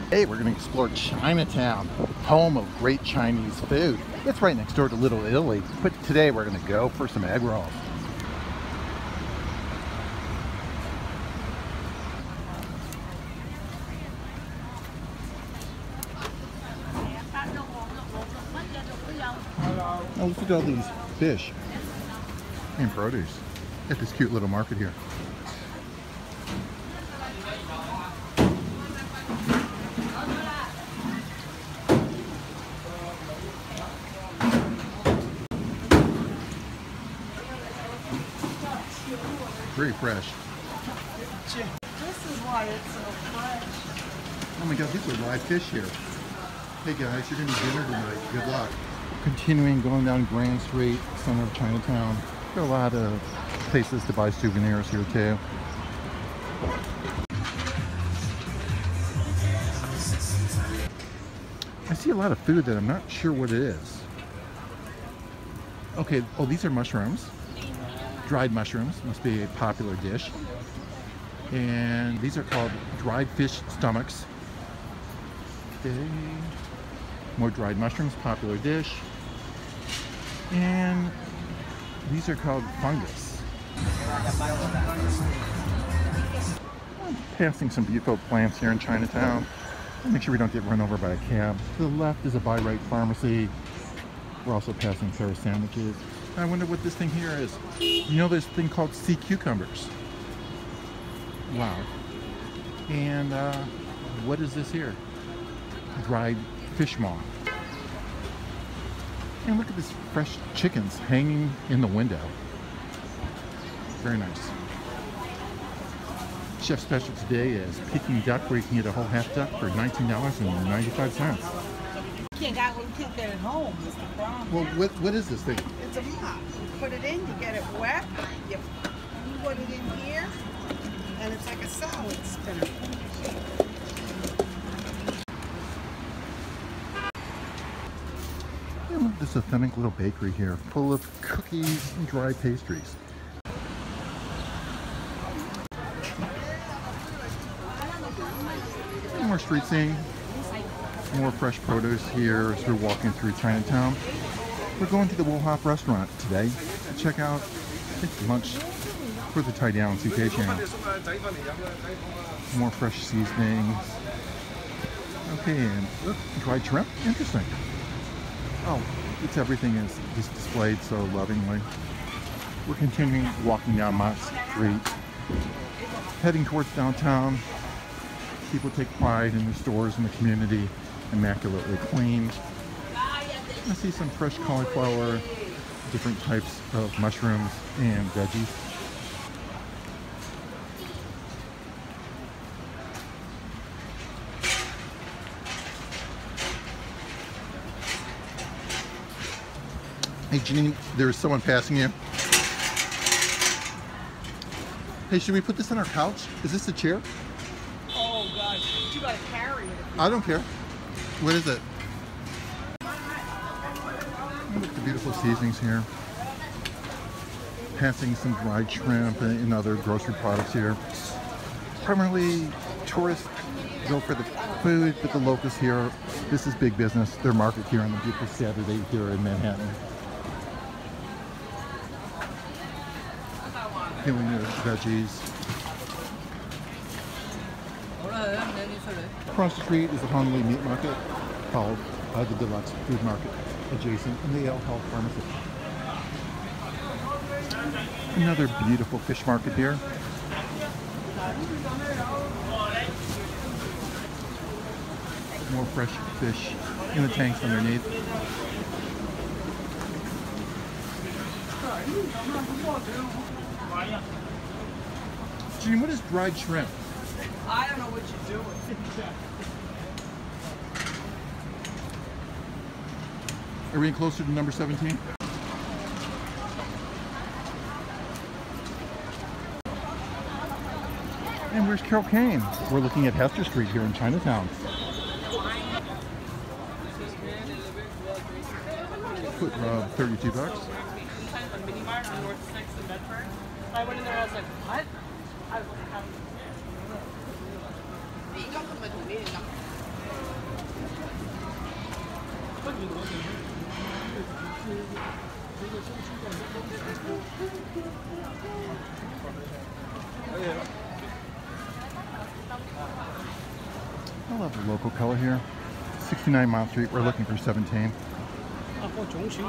Hey, we're going to explore Chinatown, home of great Chinese food. It's right next door to Little Italy, but today we're going to go for some egg rolls. Oh, look at all these fish and produce at this cute little market here. Very fresh. This is why it's so fresh. Oh my god, these are live fish here. Hey guys, you're gonna eat dinner tonight. Good luck. Continuing going down Grand Street, center of Chinatown. There are a lot of places to buy souvenirs here too. I see a lot of food that I'm not sure what it is. Okay, oh, these are mushrooms. Dried mushrooms, must be a popular dish. And these are called dried fish stomachs. Okay. More dried mushrooms, popular dish. And these are called fungus. I'm passing some beautiful plants here in Chinatown. Make sure we don't get run over by a cab. To the left is a Buy Right pharmacy. We're also passing Sarah sandwiches. I wonder what this thing here is. You know this thing called sea cucumbers? Wow. And what is this here? Dried fish maw. And look at this fresh chickens hanging in the window. Very nice. Chef special today is Peking duck, where you can get a whole half duck for $19.95. You can't get it home, is the problem. Well, what is this thing? It's a mop. You put it in, you get it wet, you put it in here, and it's like a salad spinner. And look, this authentic little bakery here, full of cookies and dry pastries. More street scene, more fresh produce here as we're walking through Chinatown. We're going to the Woolhof restaurant today to check out its lunch for the Tai Diao CK channel. More fresh seasonings. Okay, and look, dried shrimp. Interesting. Oh, it's everything is just displayed so lovingly. We're continuing walking down Mott Street, heading towards downtown. People take pride in their stores and the community, immaculately clean. I see some fresh cauliflower, different types of mushrooms and veggies. Hey Janine, there's someone passing you. Hey, should we put this on our couch? Is this a chair? Oh gosh, you gotta carry it. I don't care. What is it? Look at the beautiful seasonings here. Passing some dried shrimp and other grocery products here. Primarily tourists go for the food, but the locals here, this is big business. Their market here on the beautiful Saturday here in Manhattan. Feeling the veggies. Across the street is the Honolulu Meat Market, called the Deluxe Food Market, adjacent, and the Ale Health Pharmacy. Another beautiful fish market here. More fresh fish in the tanks underneath. Gene, what is dried shrimp? I don't know what you're doing. Are we closer to number 17? And where's Carol Kane? We're looking at Hester Street here in Chinatown. Foot rub, $32. I went in there, I was like, what? I was like, I love the local color here. 69 Mile Street. We're looking for 17. There's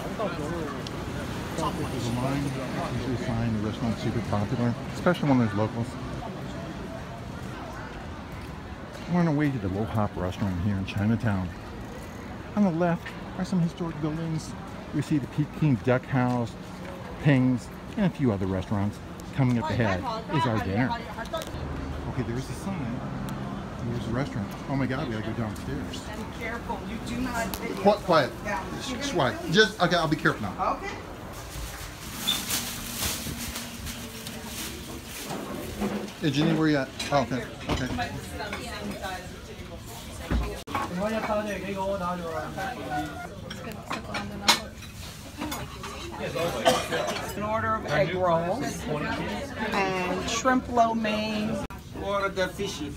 a line. It's usually a sign the restaurant's super popular, especially when there's locals. We're on our way to the Lo Hop restaurant here in Chinatown. On the left are some historic buildings. We see the Peking Duck House, Ping's, and a few other restaurants. Coming up ahead is our dinner. Okay, there's a sign. There's a restaurant. Oh my God, we gotta go downstairs. Be careful. You do not. Quiet. Yeah. Quiet. Just okay. I'll be careful now. Okay. Hey, Jenny, where you at? Oh, okay. Okay. An order of egg rolls and shrimp lo mein. Or the fishy.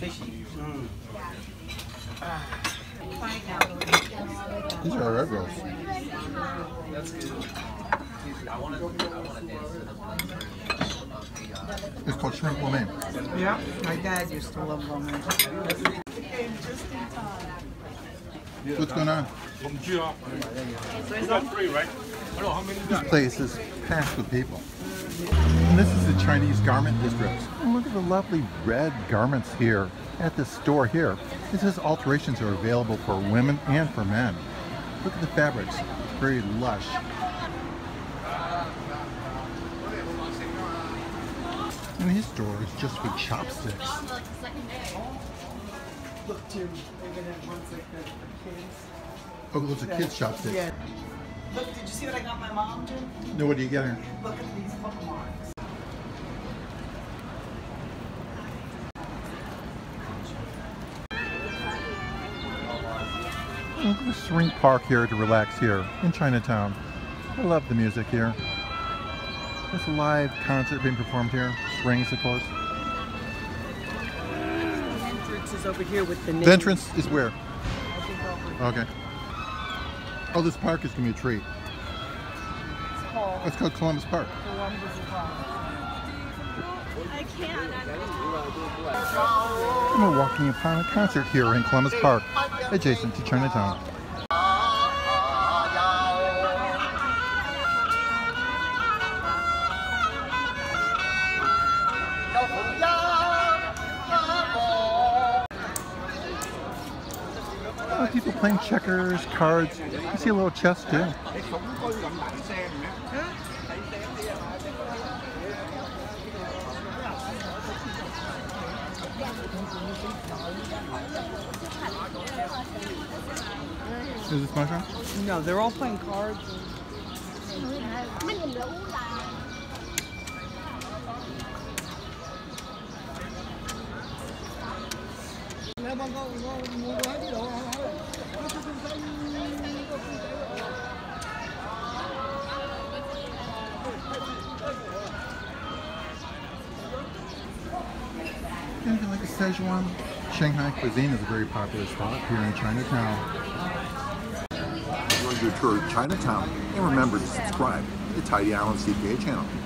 These are our egg rolls. That's good. It's called shrimp lo mein. Yeah, my dad used to love lo mein. What's going on? This place is packed with people. And this is the Chinese garment district. And look at the lovely red garments here at this store here. It says alterations are available for women and for men. Look at the fabrics, very lush. And his store is just for chopsticks. Look, too. They're gonna have ones like that for kids. Oh, those are kids' chopsticks. Yeah. Look, did you see what I got my mom, Jim? No, what do you get her? Look at these bookmarks. Look at the Swing Park here to relax here in Chinatown. I love the music here. There's a live concert being performed here. Springs, of course. The entrance is over here with the name. The entrance is where? I think over here. Okay. Oh, this park is going to be a treat. It's called It's called Columbus Park. Columbus Park. And we're walking upon a concert here in Columbus Park, adjacent to Chinatown. People playing checkers, cards. You see a little chess too. Is this mushroom? No, they're all playing cards. Anything like a Szechuan? Shanghai cuisine is a very popular spot here in Chinatown. Enjoy your tour of Chinatown and remember to subscribe to the Tidy Island CPA channel.